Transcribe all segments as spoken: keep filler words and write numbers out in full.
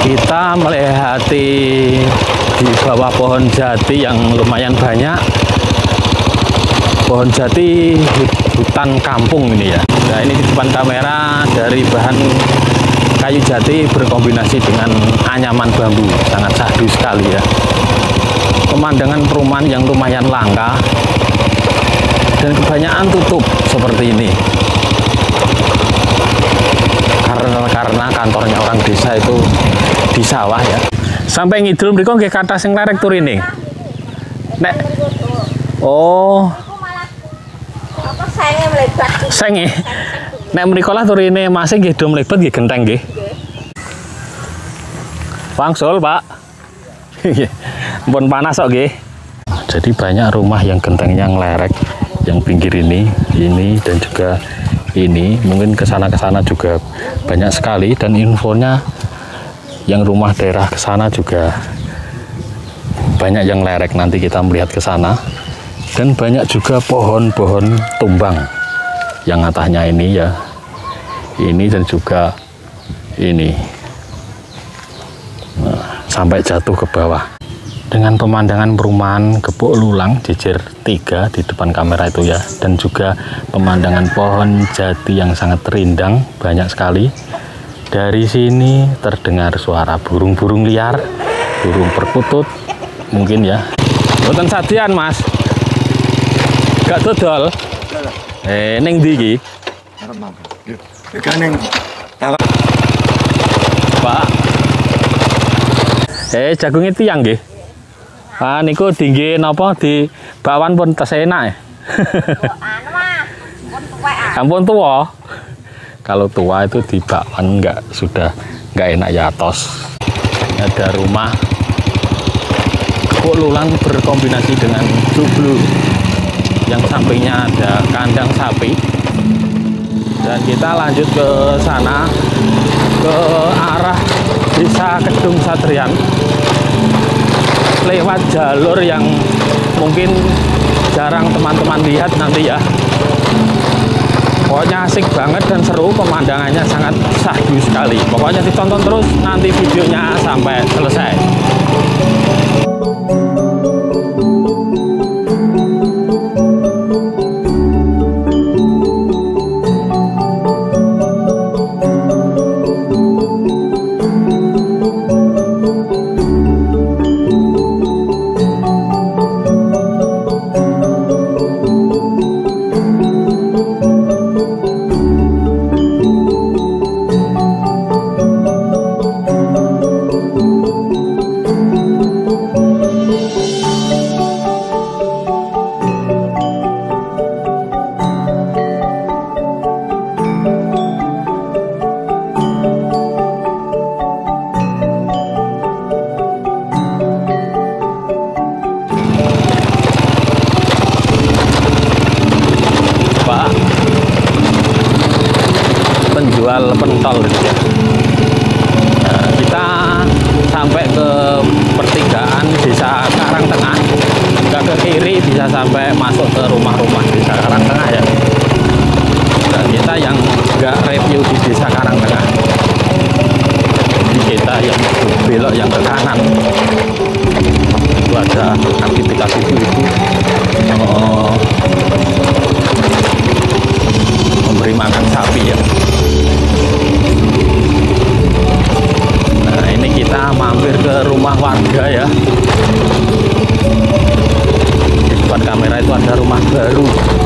Kita melewati di bawah pohon jati yang lumayan banyak. Pohon jati hutan kampung ini ya. Nah, ini di depan kamera dari bahan kayu jati berkombinasi dengan anyaman bambu, sangat syahdu sekali ya. Pemandangan perumahan yang lumayan langka dan kebanyakan tutup seperti ini. Karena, karena kantornya orang desa itu di sawah ya. Sampai ngidul mriko nggih kathah sing lerek turine. Nek oh. Apa senge mlebat? Senge. Nek mriko lah turine masih nggih do mlebet nggih genteng nggih. Wangsul, Pak. Pun panas kok nggih. Jadi banyak rumah yang gentengnya ngelerek, yang pinggir ini, ini dan juga ini, mungkin ke sana ke sana juga banyak sekali, dan infonya yang rumah daerah ke sana juga banyak yang lerek. Nanti kita melihat ke sana, dan banyak juga pohon-pohon tumbang yang atahnya ini ya, ini dan juga ini, nah, sampai jatuh ke bawah. Dengan pemandangan perumahan Gepuk Lulang jejer tiga di depan kamera itu ya, dan juga pemandangan pohon jati yang sangat rindang banyak sekali. Dari sini terdengar suara burung-burung liar, burung perkutut mungkin ya. Boten sadian Mas, gak dodol. Eh ning ndi iki? Arep mampir. Nggih. Ning tawa. Pak. Eh jagunge tiyang nggih. Ah niku tinggi napa di bakwan pun tes enak ya. Anu mah, pun tuwek ah. Ampun tua. Kalau tua itu di bakwan enggak, sudah enggak enak ya tos. Ada rumah Gepuk Lulang berkombinasi dengan joglo. Yang sampingnya ada kandang sapi. Dan kita lanjut ke sana, ke arah Desa Kedung Satrian, lewat jalur yang mungkin jarang teman-teman lihat nanti ya. Pokoknya asik banget dan seru, pemandangannya sangat syahdu sekali. Pokoknya ditonton terus nanti videonya sampai selesai. Penjual pentol gitu ya. Nah, kita sampai ke pertigaan Desa Karangtengah, nggak ke kiri bisa sampai masuk ke rumah-rumah Desa Karangtengah ya. Dan kita yang nggak review di Desa Karangtengah, jadi kita yang belok yang ke kanan itu ada aktivitas ibu-ibu oh, memberi makan sapi ya. Nah ini kita mampir ke rumah warga ya. Di depan kamera itu ada rumah baru.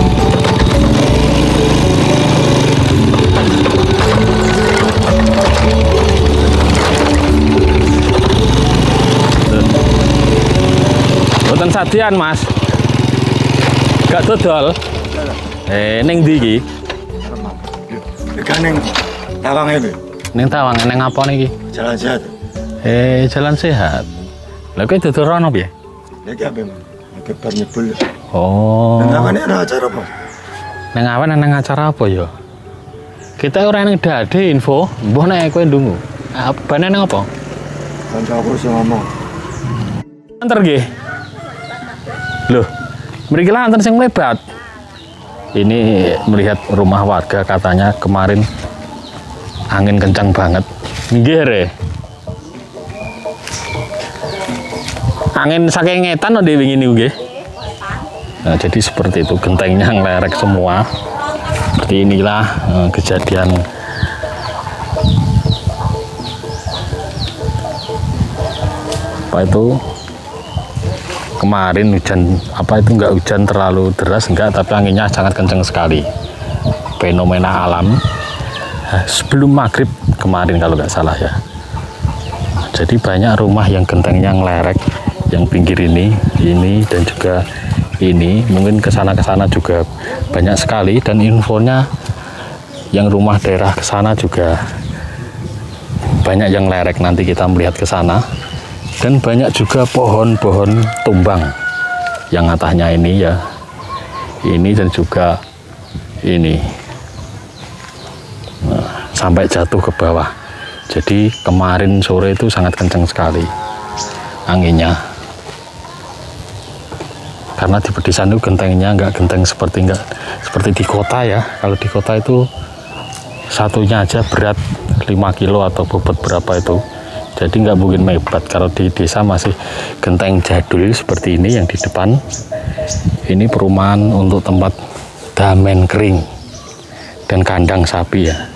Boten sadian Mas, gak dodol. Eh ning ndi iki? Arep mampir. Nggih. Ning Tawang iki. Ning Tawang ning apa niki? Jalan sehat. Eh jalan sehat. Lah kowe dodol rono piye? Lagi apa Mas? Lagi bar nyebul. Oh. Nang awane ana acara apa? Nang awan nang acara apa ya? Kita ora ning dade info, mbuh nek kowe ndungu. Abane nang apa? Kancaku sing ngomong. Antar nggih. Loh, mriki lah antar sing mlebat. Ini melihat rumah warga katanya kemarin angin kencang banget. Nggih, Re. Angin saking ngetan no dewi ini nggih. Nah, jadi seperti itu, gentengnya ngelerek semua. Seperti inilah eh, kejadian apa itu kemarin hujan, apa itu enggak hujan terlalu deras enggak, tapi anginnya sangat kencang sekali. Fenomena alam sebelum maghrib kemarin kalau nggak salah ya. Jadi banyak rumah yang gentengnya ngelerek, yang pinggir ini, ini dan juga ini, mungkin kesana kesana juga banyak sekali. Dan infonya yang rumah daerah kesana juga banyak yang lerek, nanti kita melihat ke sana. Dan banyak juga pohon-pohon tumbang yang atasnya ini ya, ini dan juga ini, nah, sampai jatuh ke bawah. Jadi kemarin sore itu sangat kencang sekali anginnya, karena di pedesaan itu gentengnya nggak genteng seperti nggak seperti di kota ya. Kalau di kota itu satunya aja berat lima kilo atau bobot berapa itu, jadi nggak mungkin mebat. Kalau di desa masih genteng jadul seperti ini yang di depan. Ini perumahan untuk tempat damen kering dan kandang sapi ya.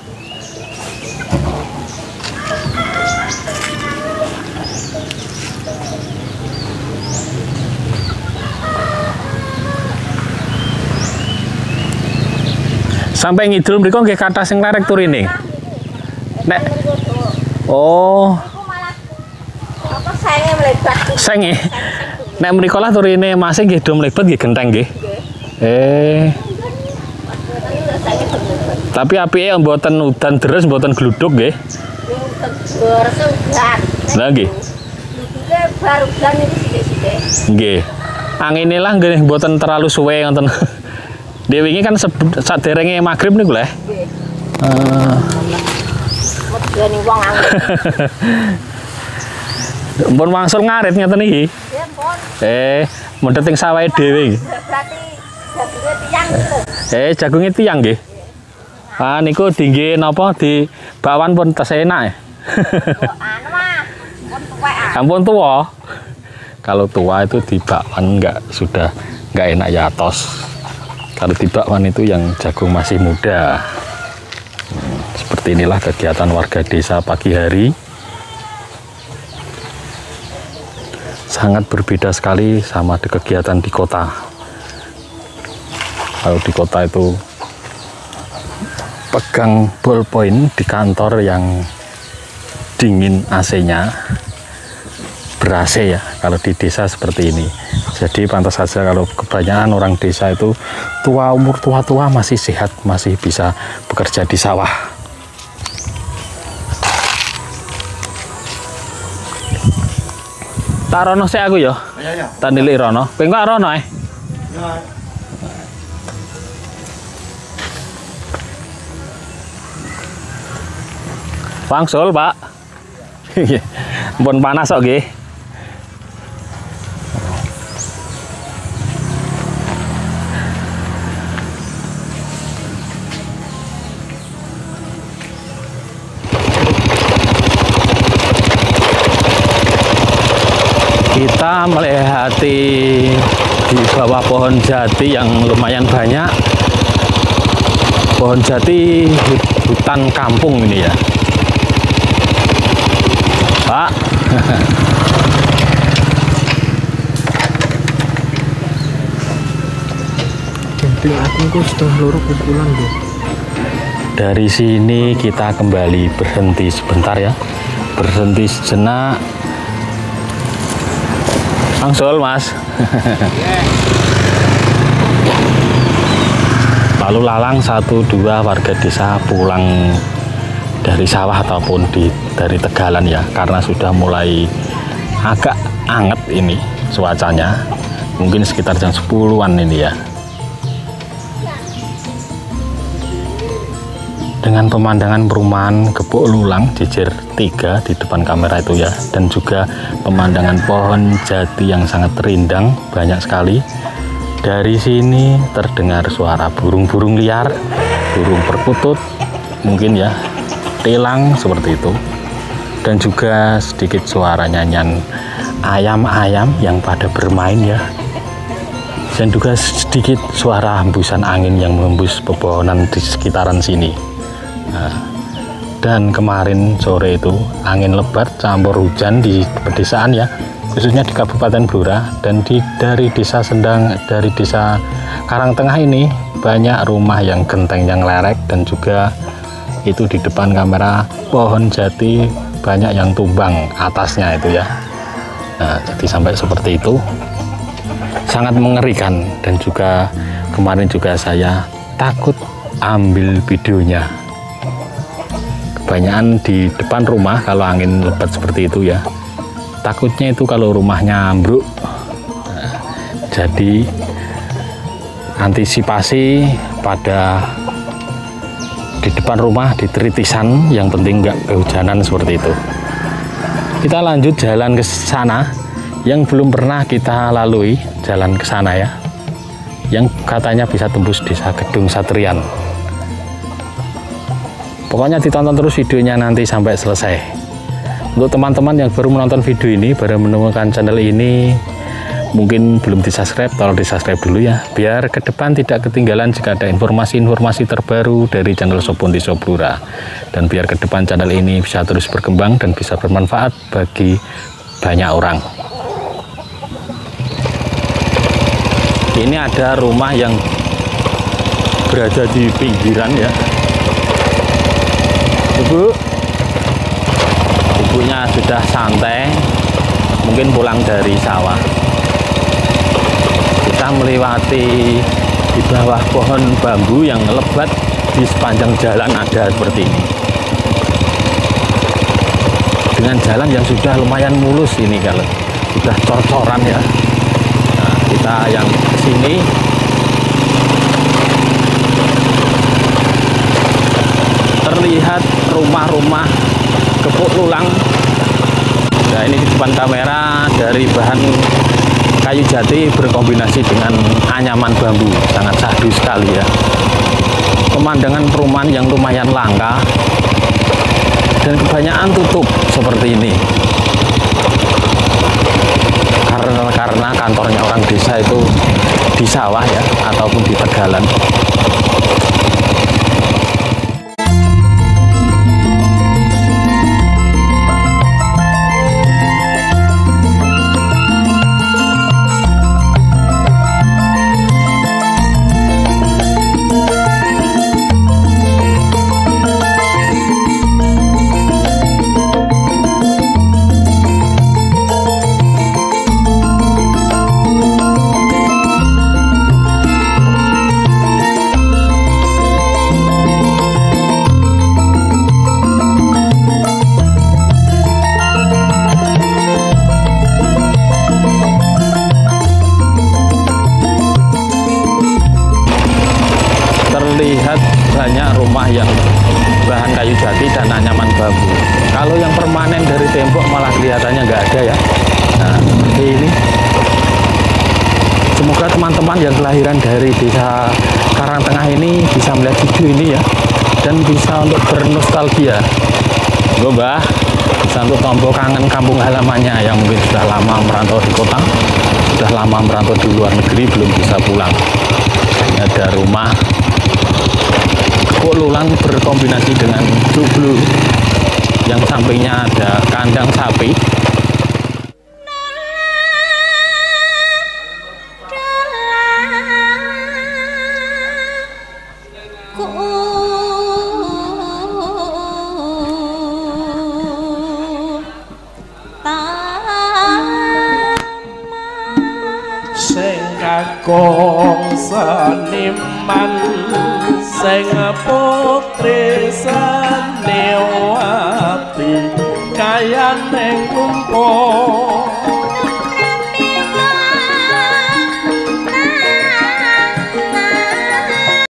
Sampai ngidul mriko nggih kathah sing lerek turine. Nek oh, Apa senge melebat? senge. Nek mriko lah turine masih nggih do mlebet nggih genteng nggih. Eh. Tapi apike mboten udan deres, mboten gluduk nggih. Lah nggih. Iki baru udan iki sithik-sithik. Nggih. Angine lah nggih mboten terlalu suwe ngoten. Dewi ini kan saderenge maghrib niku lho. Nggih. Heeh. Medeni wong angin. Mpun wangsul ngarit ngeten iki. Ya pun. Eh, mendhet ing sawahe dhewe. Berarti jagungnya tiang gitu. Eh, jagunge tiyang nggih. Ah niku dingge napa di bakwan pun tes enak ya. Anu mah, pun tuwek ah. Ampun tua. Kalau tua itu di bakwan enggak, sudah enggak enak ya tos. Kalau di bakwan itu yang jagung masih muda. Hmm, seperti inilah kegiatan warga desa pagi hari. Sangat berbeda sekali sama di kegiatan di kota. Kalau di kota itu pegang ballpoint di kantor yang dingin A C-nya ber-A C ya. Kalau di desa seperti ini. Jadi pantas saja kalau kebanyakan orang desa itu tua, umur tua-tua masih sehat, masih bisa bekerja di sawah. Tak rono sih aku ya. Ya, ya. Tak nilik rono. Pengen kok rono eh. Ya. Wangsul, Pak. Mpun panas kok nggih. Kita melewati di bawah pohon jati yang lumayan banyak. Pohon jati hutan kampung ini ya, Pak. Gendeng aku kok sudah loro kumpulan deh. Dari sini kita kembali berhenti sebentar ya, berhenti sejenak. Langsung Mas. Lalu lalang satu dua warga desa pulang dari sawah ataupun di dari tegalan ya, karena sudah mulai agak anget ini cuacanya, mungkin sekitar jam sepuluhan ini ya. Dengan pemandangan perumahan Gebuk Lulang jejer tiga di depan kamera itu ya, dan juga pemandangan pohon jati yang sangat rindang banyak sekali. Dari sini terdengar suara burung-burung liar, burung perkutut mungkin ya, telang seperti itu. dan juga sedikit suara nyanyian ayam-ayam yang pada bermain ya, dan juga sedikit suara hembusan angin yang menghembus pepohonan di sekitaran sini. Nah, dan kemarin sore itu angin lebat campur hujan di pedesaan ya, khususnya di Kabupaten Blora, dan di dari desa Sendang, dari desa Karangtengah ini banyak rumah yang genteng yang lerek, dan juga itu di depan kamera pohon jati banyak yang tumbang atasnya itu ya. Nah, jadi sampai seperti itu, sangat mengerikan, dan juga kemarin juga saya takut ambil videonya. Kebanyakan di depan rumah kalau angin lebat seperti itu ya, takutnya itu kalau rumahnya ambruk. Nah, jadi antisipasi pada di depan rumah di tritisan, yang penting nggak kehujanan seperti itu. Kita lanjut jalan ke sana yang belum pernah kita lalui, jalan ke sana ya, yang katanya bisa tembus desa Gedung Satrian. Pokoknya ditonton terus videonya nanti sampai selesai. Untuk teman-teman yang baru menonton video ini, baru menemukan channel ini, mungkin belum di subscribe, tolong di subscribe dulu ya, biar ke depan tidak ketinggalan jika ada informasi-informasi terbaru dari channel Sopon Desa Blora, dan biar ke depan channel ini bisa terus berkembang dan bisa bermanfaat bagi banyak orang. Ini ada rumah yang berada di pinggiran ya, ibu ibunya sudah santai, mungkin pulang dari sawah. Kita melewati di bawah pohon bambu yang lebat di sepanjang jalan ada seperti ini, dengan jalan yang sudah lumayan mulus ini, kalau sudah cor-coran ya. Nah, kita yang kesini terlihat rumah-rumah gepuk lulang. Nah, ini di depan kamera dari bahan kayu jati berkombinasi dengan anyaman bambu, sangat syahdu sekali ya. Pemandangan perumahan yang lumayan langka dan kebanyakan tutup seperti ini, karena karena kantornya orang desa itu di sawah ya, ataupun di tegalan. Terlihat banyak rumah yang bahan kayu jati dan anyaman bambu. Kalau yang permanen dari tembok malah kelihatannya nggak ada ya. Nah, seperti ini. Semoga teman-teman yang kelahiran dari desa Karangtengah ini bisa melihat video ini ya, dan bisa untuk bernostalgia. Gue Mbah, bisa untuk tombol kangen kampung halamannya yang mungkin sudah lama merantau di kota, sudah lama merantau di luar negeri, belum bisa pulang. Ini ada rumah gepuk lulang berkombinasi dengan joglo, yang sampingnya ada kandang sapi. Sing kakung seniman, sing putri seniwan,